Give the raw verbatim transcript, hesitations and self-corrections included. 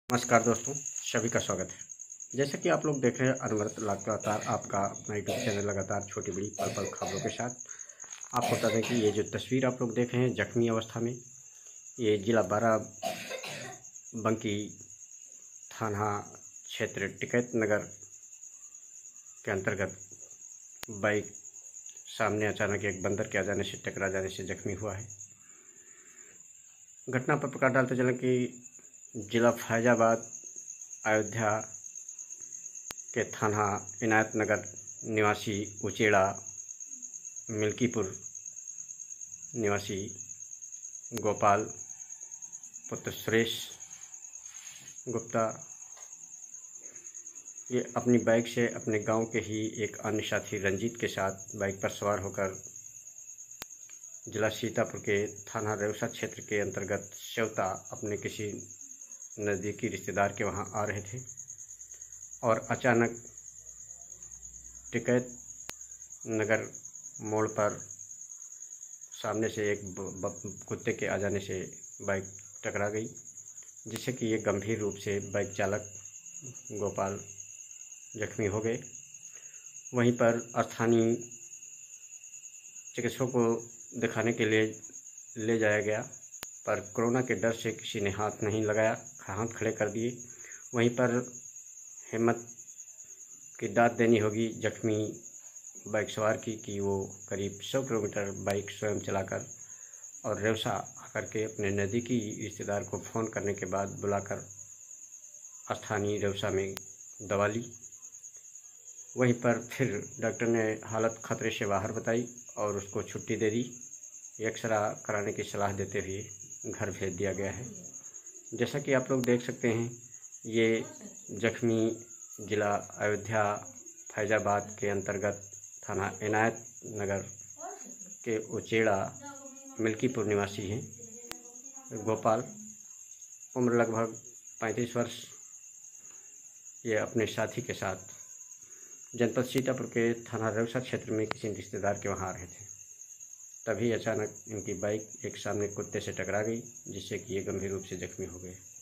नमस्कार दोस्तों, सभी का स्वागत है। जैसा कि आप लोग देख रहे हैं अनवरत लगातार आपका अपना यूट्यूब चैनल लगातार छोटी बड़ी पल पल खबरों के साथ। आपको बता दें कि ये जो तस्वीर आप लोग देख रहे हैं जख्मी अवस्था में, ये जिला बाराबंकी थाना क्षेत्र टिकैत नगर के अंतर्गत बाइक सामने अचानक एक बंदर के आ जाने से टकरा जाने से जख्मी हुआ है। घटना पर प्रकाश डालते चलें कि जिला फैजाबाद अयोध्या के थाना इनायत नगर निवासी उचेड़ा मिल्कीपुर निवासी गोपाल पुत्र सुरेश गुप्ता ये अपनी बाइक से अपने गांव के ही एक अन्य साथी रंजीत के साथ बाइक पर सवार होकर जिला सीतापुर के थाना रेवसा क्षेत्र के अंतर्गत सेवता अपने किसी नज़दीकी रिश्तेदार के वहां आ रहे थे और अचानक टिकैत नगर मोड़ पर सामने से एक कुत्ते के आ जाने से बाइक टकरा गई, जिससे कि ये गंभीर रूप से बाइक चालक गोपाल जख्मी हो गए। वहीं पर स्थानीय चिकित्सकों को दिखाने के लिए ले जाया गया, पर कोरोना के डर से किसी ने हाथ नहीं लगाया, हाथ खड़े कर दिए। वहीं पर हिम्मत की दाद देनी होगी जख्मी बाइक सवार की कि वो करीब सौ किलोमीटर बाइक स्वयं चलाकर और रेवसा आकर के अपने नज़दीकी रिश्तेदार को फ़ोन करने के बाद बुलाकर स्थानीय रेवसा में दवा ली। वहीं पर फिर डॉक्टर ने हालत खतरे से बाहर बताई और उसको छुट्टी दे दी। एक्सरा कराने की सलाह देते हुए घर भेज दिया गया है। जैसा कि आप लोग देख सकते हैं, ये जख्मी जिला अयोध्या फैजाबाद के अंतर्गत थाना इनायत नगर के उचेड़ा मिल्कीपुर निवासी हैं गोपाल, उम्र लगभग पैंतीस वर्ष। ये अपने साथी के साथ जनपद सीतापुर के थाना रेवसा क्षेत्र में किसी रिश्तेदार के वहाँ आ रहे थे। तभी अचानक इनकी बाइक एक सामने कुत्ते से टकरा गई, जिससे कि ये गंभीर रूप से जख्मी हो गए।